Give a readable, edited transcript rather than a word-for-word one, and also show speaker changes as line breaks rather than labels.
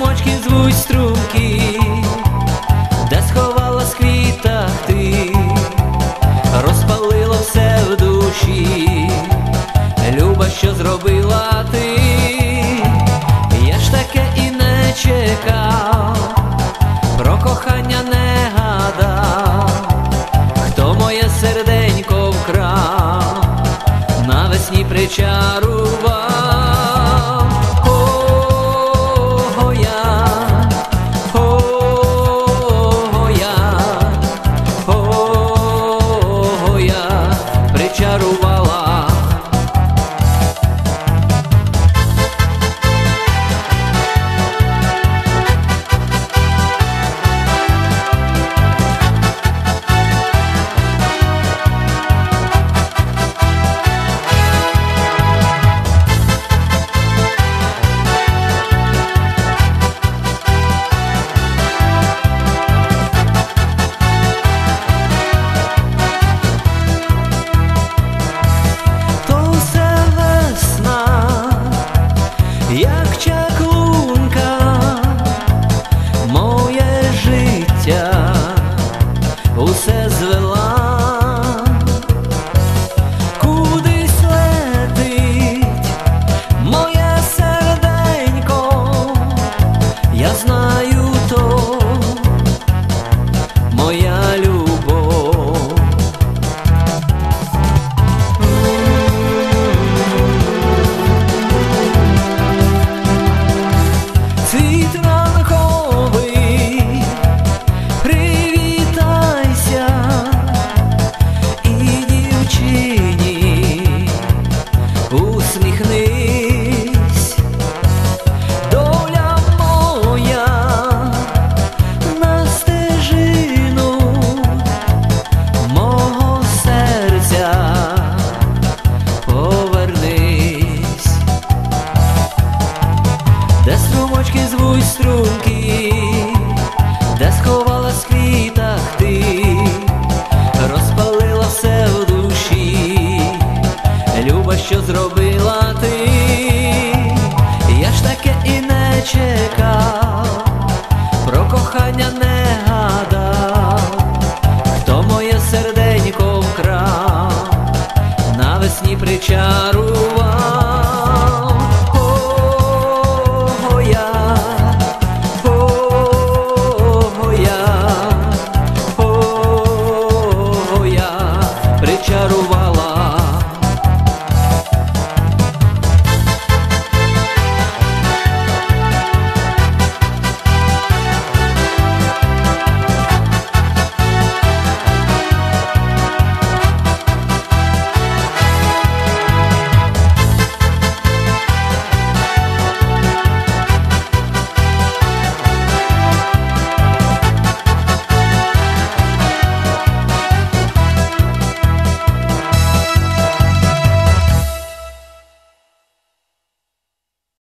струмочки звуть струмки, де сховалась в квітах ти, розпалило все в душі, люба, що зробила ти. Я ж таке і не чекав, про кохання не гадав, хто моє серденько вкрав, навесні причарував.
Як чаклунка, моє життя усе звела, кудись летить моє серденько, я знаю то, моя любов. Світ ранковий, привітайся, і дівчині усміхнись. Доля моя на стежину мого серця повернись, де струмочки звуть струмки, де сховалась в квітах ти, розпалила все в душі, люба, що зробила ти. Я ж таке і не чекав, про кохання не гадав, хто моє серденько вкрав, навесні причарував.